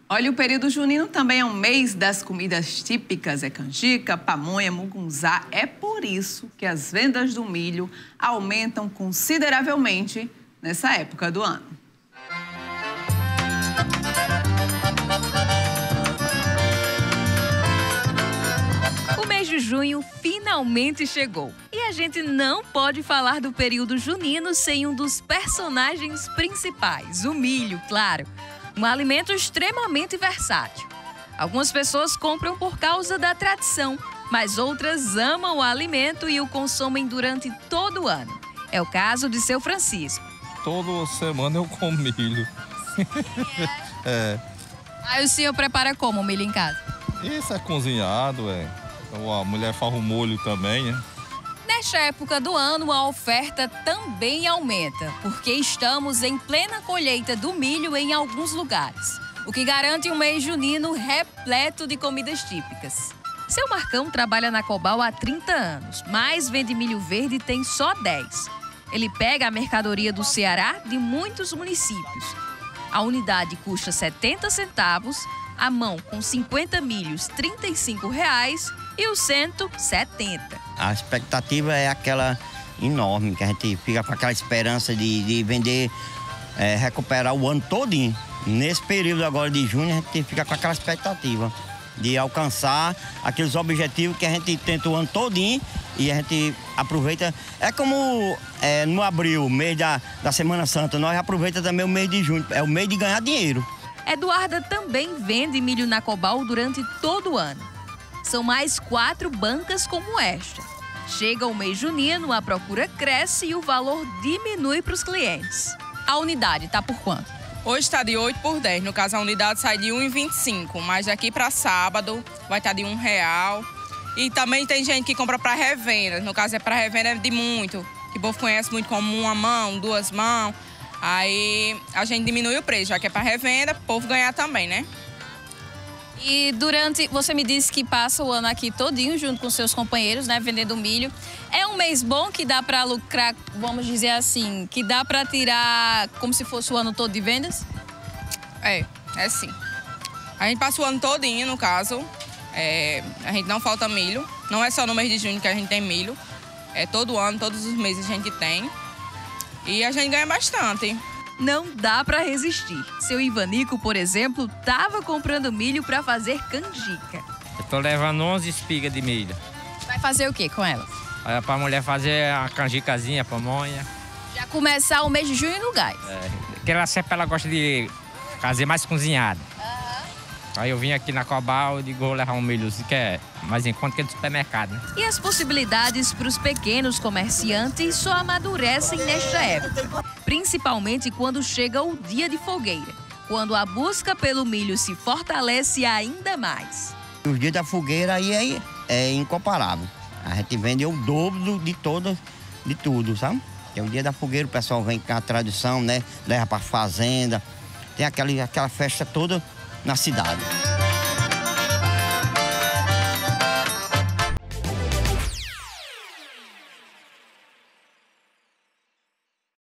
Olha, o período junino também é um mês das comidas típicas, é canjica, pamonha, mugunzá. É por isso que as vendas do milho aumentam consideravelmente nessa época do ano. O mês de junho finalmente chegou. E a gente não pode falar do período junino sem um dos personagens principais, o milho, claro. Um alimento extremamente versátil. Algumas pessoas compram por causa da tradição, mas outras amam o alimento e o consomem durante todo o ano. É o caso de seu Francisco. Toda semana eu como milho. É. Aí o senhor prepara como o milho em casa? Isso é cozinhado, A mulher faz o molho também, né? Nesta época do ano, a oferta também aumenta, porque estamos em plena colheita do milho em alguns lugares, o que garante um mês junino repleto de comidas típicas. Seu Marcão trabalha na Cobal há 30 anos, mas vende milho verde e tem só 10. Ele pega a mercadoria do Ceará de muitos municípios. A unidade custa 70 centavos, a mão com 50 milhos R$ 35 e o cento, 70. A expectativa é aquela enorme, que a gente fica com aquela esperança de vender, recuperar o ano todinho. Nesse período agora de junho, a gente fica com aquela expectativa de alcançar aqueles objetivos que a gente tenta o ano todinho e a gente aproveita. É como no abril, mês da Semana Santa, nós aproveitamos também o mês de junho, é o mês de ganhar dinheiro. Eduarda também vende milho na Cobal durante todo o ano. São mais 4 bancas como esta. Chega o mês junino, a procura cresce e o valor diminui para os clientes. A unidade está por quanto? Hoje está de 8 por 10, no caso a unidade sai de R$ 1,25, mas daqui para sábado vai estar de R$1. E também tem gente que compra para revenda, no caso para revenda de muito, que o povo conhece muito como uma mão, 2 mãos. Aí a gente diminui o preço, já que é para revenda, o povo ganhar também, né? E você me disse que passa o ano aqui todinho junto com seus companheiros, né, vendendo milho. É um mês bom que dá para lucrar, vamos dizer assim, que dá para tirar como se fosse o ano todo de vendas? É sim. A gente passa o ano todinho, no caso. A gente não falta milho. Não é só no mês de junho que a gente tem milho. É todo ano, todos os meses a gente tem. E a gente ganha bastante. Não dá para resistir. Seu Ivanico, por exemplo, estava comprando milho para fazer canjica. Eu tô levando 11 espigas de milho. Vai fazer o que com elas? É pra mulher fazer a canjicazinha, a pamonha. Já começar o mês de junho no gás. Porque ela gosta de fazer mais cozinhado. Aí eu vim aqui na Cobal e digo, vou levar um milho que é mais em conta que é do supermercado, né? E as possibilidades para os pequenos comerciantes só amadurecem nesta época. Principalmente quando chega o dia de fogueira, quando a busca pelo milho se fortalece ainda mais. Os dias da fogueira aí é incomparável. A gente vende o dobro de tudo, sabe? Que é o dia da fogueira, o pessoal vem com a tradição, né? Leva para fazenda, tem aquela festa toda na cidade.